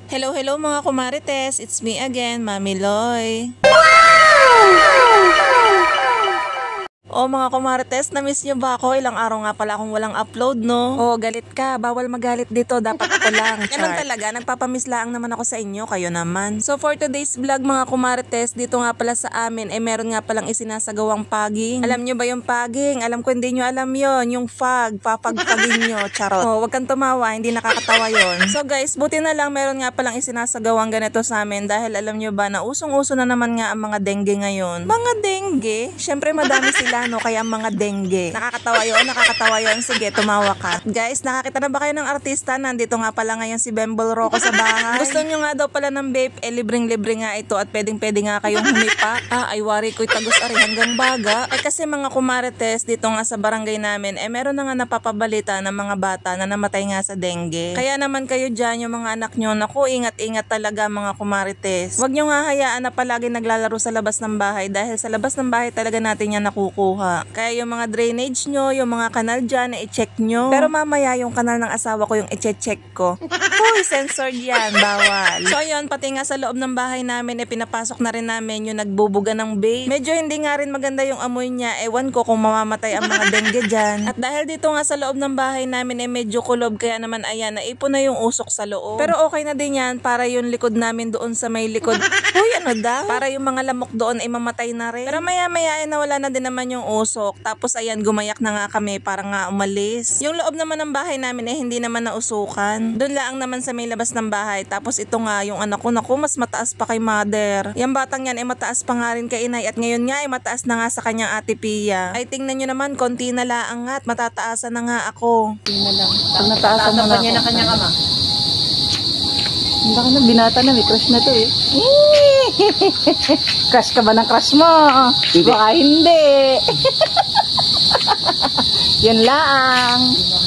Hello, hello mga kumarites. It's me again, Mami Loy. Oh mga kumarites, na-miss nyo ba ako? Ilang araw nga pala akong walang upload, no? Oh, galit ka. Bawal magalit dito. Dapat ako lang. Ganun talaga. Nagpapamiss lang naman ako sa inyo. Kayo naman. So for today's vlog mga kumarites, dito nga pala sa amin, meron nga palang isinasagawang paging. Alam nyo ba yung paging? Alam ko hindi nyo alam yon. Yung fag. Papagpagin nyo. Charot. Oh, wag kang tumawa. Hindi nakakatawa yon. So guys, buti na lang meron nga palang isinasagawang ganito sa amin dahil alam nyo ba na usong-uso na naman nga ang mga dengue ngayon. Mga dengue? Syempre madami sila. Kaya mga dengue. Nakakatawa yun. Sige, tumawa ka. Guys, nakakita na ba kayo ng artista? Nandito nga pala ngayon si Bembol Rocco sa bahay. Gusto nyo nga daw pala ng vape, libreng-libre nga ito at pwedeng-pwede nga kayong humipa. Ay wari ko'y tagos ari hanggang baga. Kasi mga kumarites, dito nga sa barangay namin, meron na nga napapabalita ng mga bata na namatay nga sa dengue. Kaya naman kayo dyan, yung mga anak nyo, naku, ingat-ingat talaga mga kumarites. Huwag nyo nga hayaan na palagi naglalaro sa labas ng bahay dahil sa labas ng bahay talaga natin yan nakukuha. Kaya yung mga drainage nyo, yung mga kanal dyan, i-check nyo. Pero mamaya yung kanal ng asawa ko yung i-check ko. Uy, censored yan, bawal. So yun, pati nga sa loob ng bahay namin, pinapasok na rin namin yung nagbubuga ng vape. Medyo hindi nga rin maganda yung amoy niya. Ewan ko kung mamamatay ang mga dengue dyan. At dahil dito nga sa loob ng bahay namin, medyo kulob, kaya naman ayan, naipon na yung usok sa loob. Pero okay na din yan, para yung likod namin doon sa may likod. Uy, ano daw? Para yung mga lamok doon ay mamatay na rin. Pero maya-maya nawala na din naman yung usok. Tapos ayan, gumayak na nga kami para nga umalis. Yung loob naman ng bahay namin hindi naman nausukan. Doon lang naman sa may labas ng bahay. Tapos ito nga, yung anak ko, naku, mas mataas pa kay mother. Yung batang yan mataas pa nga rin kay inay. At ngayon nga mataas na nga sa kanyang ate Pia. Ay tingnan nyo naman, konti na lang at matataasan na nga ako. Tingnan lang. Pag nataasan na nga na kanyang ama. Hindi ka na, binata na, may crush na to Crush ka ba ng crush mo? Baka hindi. Yan lang.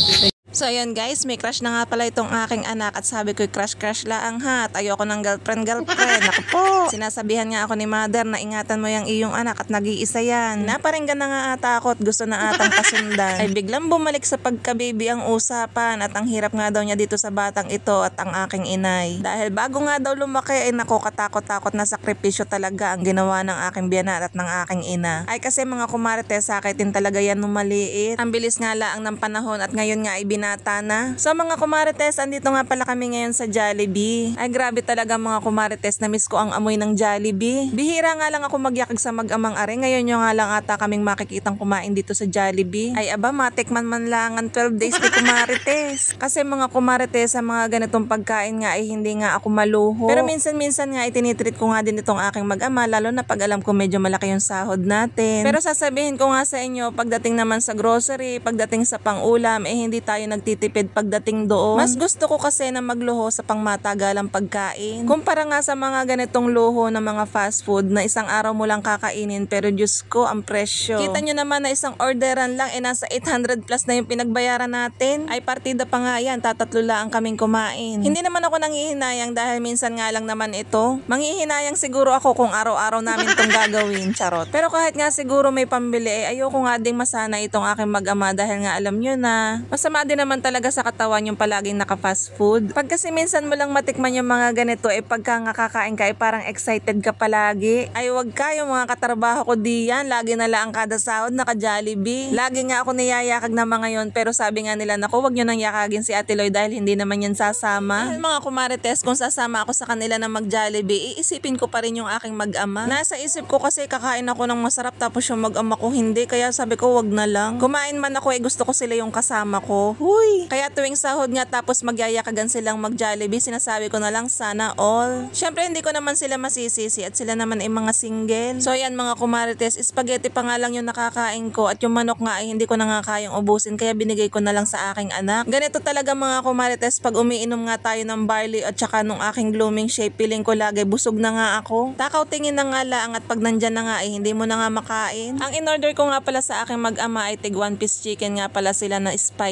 So ayan guys, may crush na nga pala itong aking anak at sabi ko crush lang ha at ayoko ng girlfriend. Naku po. Sinasabihan nga ako ni mother na ingatan mo yung iyong anak at nag-iisa yan. Naparinggan na nga ata ako at gusto na atang pasundan. Ay biglang bumalik sa pagka-baby ang usapan at ang hirap nga daw niya dito sa batang ito at ang aking inay. Dahil bago nga daw lumaki ay naku, katakot-takot na sakripisyo talaga ang ginawa ng aking biyanan at ng aking ina. Ay kasi mga kumarites, sakitin talaga yan nung maliit. Ang bilis nga lang ng panahon at ngayon nga ay binata na. So mga kumarites, andito nga pala kami ngayon sa Jollibee. Ay grabe talaga mga kumarites, na-miss ko ang amoy ng Jollibee. Bihira nga lang ako magyakag sa mag-amang are. Ngayon yung nga lang ata kaming makikitang kumain dito sa Jollibee. Ay aba, matikman man lang ang 12 days ni kumarites. Kasi mga kumarites, sa mga ganitong pagkain nga ay hindi nga ako maluho. Pero minsan-minsan nga itinitreat ko nga din itong aking mag-ama, lalo na pag alam ko medyo malaki yung sahod natin. Pero sasabihin ko nga sa inyo, pagdating naman sa grocery, pagdating sa pang-ulam, hindi tayo nagtitipid pagdating doon. Mas gusto ko kasi na magluho sa pangmatagalang pagkain. Kumpara nga sa mga ganitong luho ng mga fast food na isang araw mo lang kakainin pero Diyos ko ang presyo. Kita nyo naman na isang orderan lang nasa 800 plus na yung pinagbayaran natin. Ay partida pa nga yan, tatatlo lang kaming kumain. Hindi naman ako nanghihinayang dahil minsan nga lang naman ito. Manghihinayang siguro ako kung araw-araw namin itong gagawin, charot. Pero kahit nga siguro may pambili, ayoko nga ding masana itong aking mag-ama dahil nga alam nyo na masama din naman talaga sa katawan yung palaging naka-fast food. Pag kasi minsan mo lang matikman yung mga ganito, pagka nga kakain ka, parang excited ka palagi. Ay wag ka, yung mga katrabaho ko diyan, lagi na lang kada sahod naka-Jollibee. Lagi nga ako niyayakag na mga yon, pero sabi nga nila, naku, wag nyo nang yakagin si Ate Loy dahil hindi naman yan sasama. Dahil mga kumarites, kung sasama ako sa kanila na mag-Jollibee, iisipin ko pa rin yung aking mag-ama. Nasa isip ko kasi kakain ako ng masarap tapos yung mag-ama ko hindi, kaya sabi ko wag na lang. Kumain man ako, gusto ko sila yung kasama ko. Huy! Kaya tuwing sahod nga tapos magyayakagan silang mag-Jollibee, sinasabi ko na lang sana all. Syempre hindi ko naman sila masisisi at sila naman ay mga single. So yan mga kumarites, spaghetti pa nga lang yung nakakain ko at yung manok nga ay hindi ko na nga kayang ubusin kaya binigay ko na lang sa aking anak. Ganito talaga mga kumarites, pag umiinom nga tayo ng barley at saka nung aking blooming shape, piling ko lagi busog na nga ako. Takaw tingin na nga lang at pag nandyan na nga ay hindi mo na nga makain. Ang in-order ko nga pala sa aking mag-ama ay tig 1 piece chicken nga pala sila na spicy.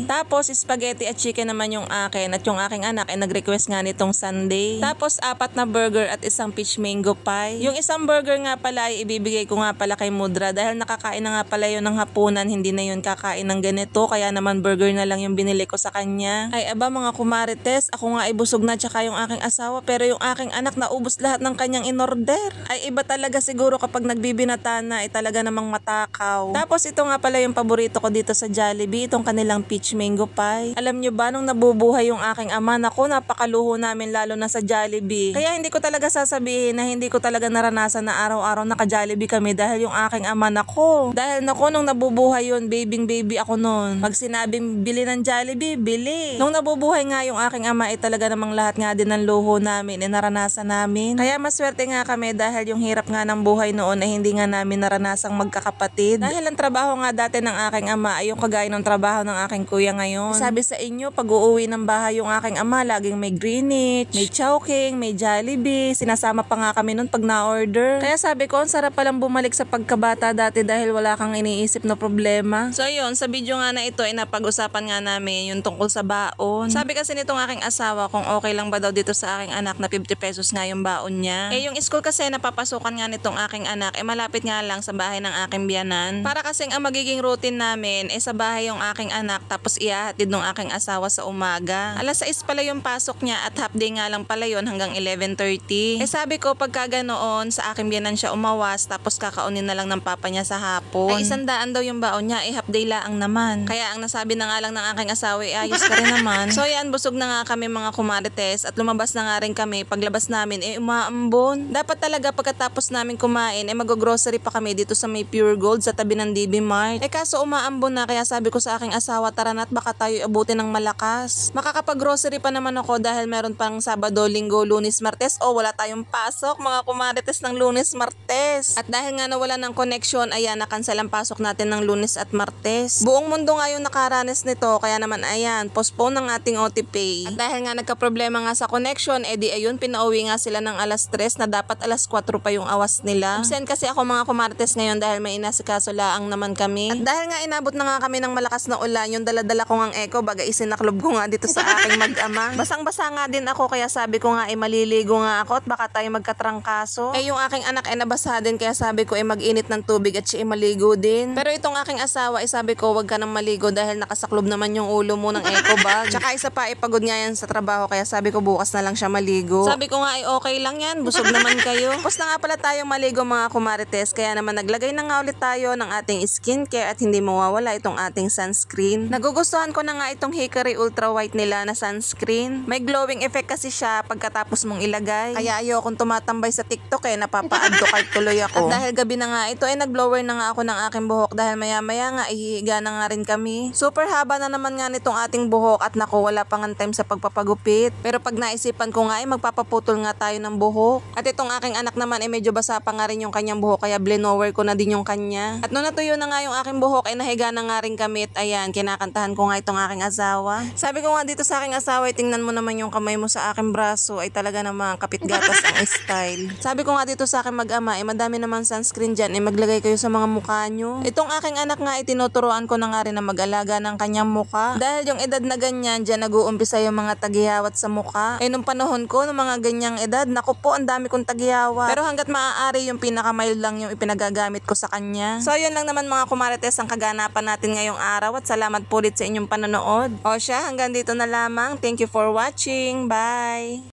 Tapos spaghetti at chicken naman yung akin at yung aking anak ay nag-request nga nitong sundae. Tapos 4 na burger at isang peach mango pie. Yung isang burger nga pala ay ibibigay ko nga pala kay Mudra dahil nakakain na nga pala yun ng hapunan, hindi na yun kakain ng ganito, kaya naman burger na lang yung binili ko sa kanya. Ay aba mga kumarites, ako nga ay busog na tsaka yung aking asawa, pero yung aking anak naubos lahat ng kanyang inorder. Ay iba talaga siguro kapag nagbibinata na ay talaga namang matakaw. Tapos ito nga pala yung paborito ko dito sa Jollibee, itong kanilang peach mango pie. Alam nyo ba nung nabubuhay yung aking ama, naku napakaluho namin lalo na sa Jollibee. Kaya hindi ko talaga sasabihin na hindi ko talaga naranasan na araw-araw naka-Jollibee kami dahil yung aking ama, nako. Dahil nako nung nabubuhay yun, baby ako noon. Pag sinabing bili ng Jollibee, bili. Nung nabubuhay nga yung aking ama ay talaga namang lahat nga din ng luho namin ay naranasan namin. Kaya maswerte nga kami dahil yung hirap nga ng buhay noon ay hindi nga namin naranasang magkakapatid. Dahil ang trabaho nga dati ng aking ama ay yung kagaya ng trabaho ng aking kuya ngayon. Sabi sa inyo, pag uuwi ng bahay yung aking ama, laging may Greenwich, may Chowking, may Jollibee. Sinasama pa nga kami noon pag na-order. Kaya sabi ko, ang sarap palang bumalik sa pagkabata dati dahil wala kang iniisip na problema. So yun, sa video nga na ito ay napag-usapan nga namin yung tungkol sa baon. Sabi kasi nitong aking asawa kung okay lang ba daw dito sa aking anak na 50 pesos nga yung baon niya. Eh yung school kasi napapasukan nga nitong aking anak eh malapit nga lang sa bahay ng aking biyanan. Para kasing ang magiging routine namin eh sa bahay yung aking anak tapos ihahatid ng aking asawa sa umaga. Alas 6 pala yung pasok niya at half day nga lang pala yun hanggang 11:30. Eh sabi ko pagka ganoon sa aking biyanan siya umawas tapos kakaunin na lang ng papa niya sa hapon. Ay 100 daw yung baon niya eh half day lang naman. Kaya ang nasabi na nga lang ng aking asawa eh ayos ka rin naman. So yan, busog na nga kami mga kumarites at lumabas na nga rin kami. Paglabas namin eh umaambon. Dapat talaga pagkatapos namin kumain eh mag-grocery pa kami dito sa may Pure Gold sa tabi ng DB Mart. Eh kaso umaambon na kaya sabi ko sa aking asawa tara na't baka tayo abutin ng malakas. Makakapag-grocery pa naman ako dahil meron pang Sabado, Linggo, Lunes, Martes. O wala tayong pasok mga kumarites ng Lunes, Martes. At dahil nga nawala ng connection, ayan nakansel ang pasok natin ng Lunes at Martes. Buong mundo nga yung nakaranas nito kaya naman ayan postpone ng ating OTP. At dahil nga nagka-problema nga sa connection, edi ayun pinauwi nga sila ng alas 3 na dapat alas 4 pa yung awas nila. Absent kasi ako mga kumarites ngayon dahil may inasikaso laang naman kami. At dahil nga inabot na nga kami ng malakas na ulan, yung daladala ko ngang eco baga isinaklob ko nga dito sa aking mag-ama. Basang-basa nga din ako kaya sabi ko nga maliligo nga ako at baka tayo magkatrangkaso. Eh yung aking anak ay nabasa din kaya sabi ko mag-init ng tubig at siya maligo din. Pero itong aking asawa ay sabi ko wag ka nang maligo dahil nakasaklob naman yung ulo mo ng eco bag. Tsaka isa pa pagod nga yan sa trabaho kaya sabi ko bukas na lang siya maligo. Sabi ko nga okay lang yan, busog naman kayo. Tapos na nga pala tayong maligo mga kumarites kaya naman naglagay na nga ulit tayo ng ating skincare at hindi mawawala itong ating sunscreen. Nagugustuhan ko na nga itong Hickory Ultra White nila na sunscreen. May glowing effect kasi siya pagkatapos mong ilagay. Kaya ayokong tumatambay sa TikTok napapa-add to cart tuloy ako. At dahil gabi na nga ito nag-blower na nga ako ng aking buhok dahil maya-maya nga ihihiga na nga rin kami. Super haba na naman nga nitong ating buhok at naku wala pang time sa pagpapagupit. Pero pag naisipan ko nga magpapaputol nga tayo ng buhok. At itong aking anak naman medyo basa pa nga rin yung kanyang buhok kaya blenower ko na din yung kanya. At nung natuyo na nga yung aking buhok nahiga na nga rin kami at ayan kinakantahan ko nga itong aking asawa. Sabi ko nga dito sa aking asawa tingnan mo naman yung kamay mo sa aking braso ay talaga namang kapit gatas ang style. Sabi ko nga dito sa aking mag-ama madami naman sunscreen dyan maglagay kayo sa mga mukha nyo. Itong aking anak nga tinuturuan ko na nga rin na mag-alaga ng kanyang mukha. Dahil yung edad na ganyan dyan nag-uumpisa yung mga tagihawat sa mukha. Nung panahon ko nung mga ganyang edad naku po ang dami kong tagihawat. Pero hanggat maaari yung pinaka-mild lang yung ipinagagamit ko sa kanya. So yun lang naman mga kumarites ang kaganapan natin ngayong araw at salamat po ulit sa inyong panonood. O siya hanggang dito na lamang. Thank you for watching. Bye!